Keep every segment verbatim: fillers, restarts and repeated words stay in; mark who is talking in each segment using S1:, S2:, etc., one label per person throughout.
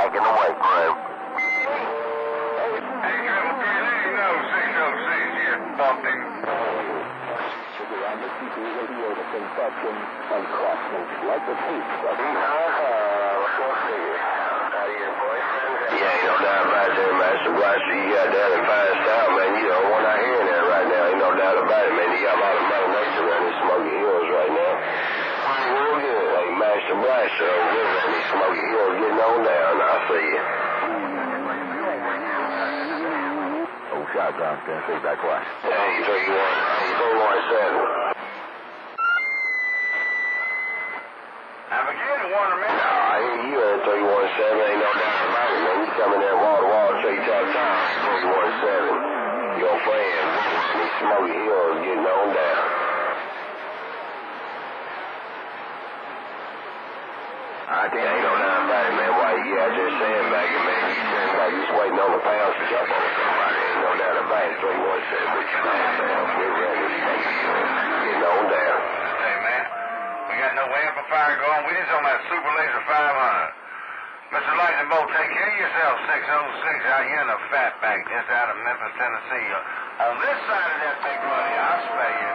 S1: back in the wake room.
S2: Hey, Triple Three, let him know six oh six here bumped him.
S3: Radio the conception and crosslinks like the tape of the
S1: Yeah, ain't no doubt about that, man. Some blaster you got down in fine style, man. You know, we're not hearing that right now. Ain't no doubt about it, man. You got a lot of Mother Nature around these Smoky Hills right now. Real good. Hey, Master Blaster over here around these Smoky Hills getting on down. I see you.
S3: Oh, shotgun, Tennessee, back west.
S1: Hey, three one, hey, three one seven.
S2: I'm beginning to wonder, man.
S1: Nah, I hear you at three one seven. Ain't no doubt about it, man. You coming there wall to wall, three top time. three one seven. Your friend, these Smoky Hills getting on down. I can't ain't no doubt about it, man. Why you out there sandbagging, man? You seem like you just waiting on the pounds to jump on somebody. Ain't no doubt about it. three one seven. What you doing, man? We're ready to Smoky Hills getting on down.
S2: Hey, man. We got no amplifier going. We just on that Super Laser five hundred. Mister Lightning Bolt, take care of yourself, six oh six, out here in the Fatback, just out of Memphis, Tennessee. On this side of that big money, I'll spare you.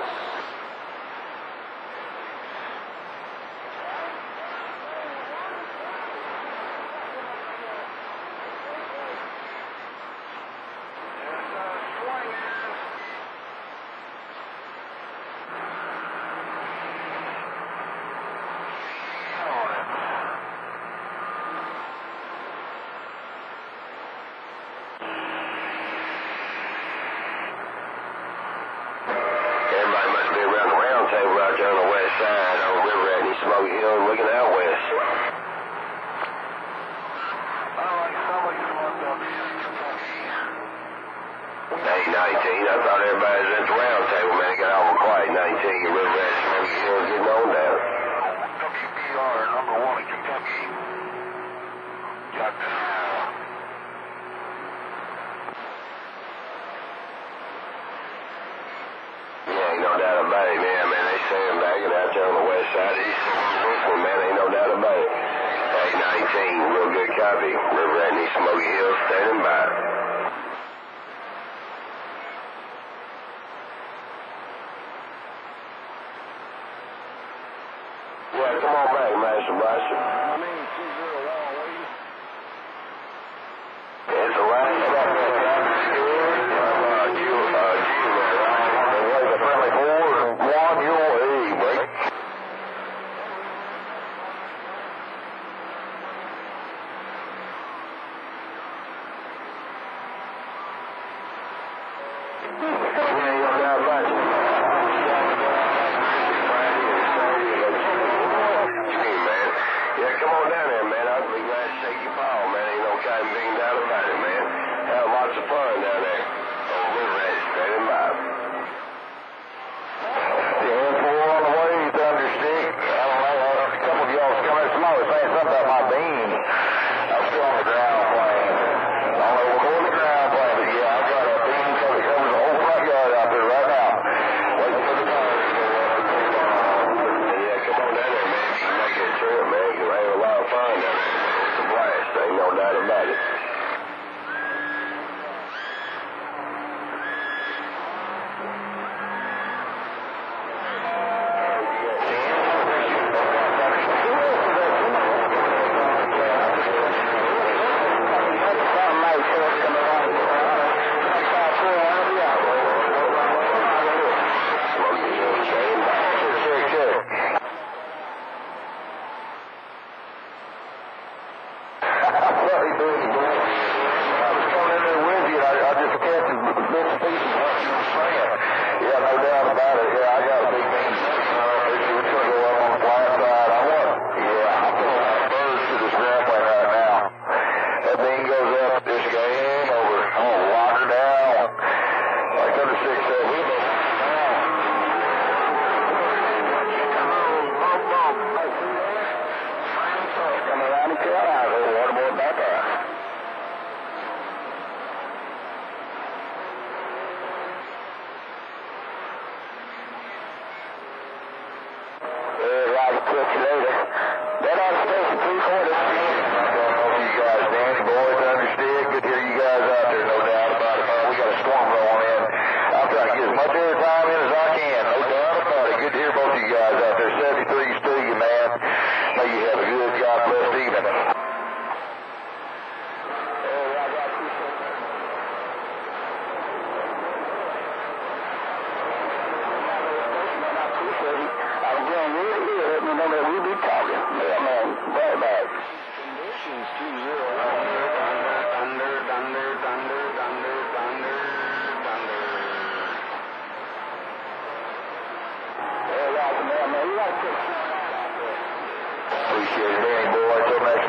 S1: Out there on the west side, on RiverRat and Smoky Hill, looking out west. Hey, nineteen, I thought everybody was at the round table, man. It got awful quiet. nineteen, RiverRat and Smoky Hill getting on down.
S2: W B R, number one in Kentucky. Got
S1: Yeah, ain't no doubt about it, man. Man, they sandbagging out there on the west side. East one, man, ain't no doubt about it. Hey, nineteen, real good copy. RiverRat and Smoky Hill standing by. Yeah, come on back, Master Blaster.
S3: I mean, two zero one, what are you?
S1: It's a line stop there. Uh, you, uh, you, man. The friendly four and one, your way, break.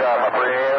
S1: shot my free hand.